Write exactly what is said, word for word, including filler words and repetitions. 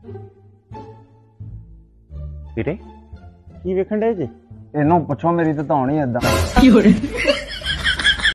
ਵੀਰੇ ਕੀ ਵੇਖਣ ਡੇ ਜੇ? ਇਹਨੂੰ ਪੁੱਛੋ, ਮੇਰੀ ਤਾਂ ਧੌਣ ਹੀ ਏਦਾਂ।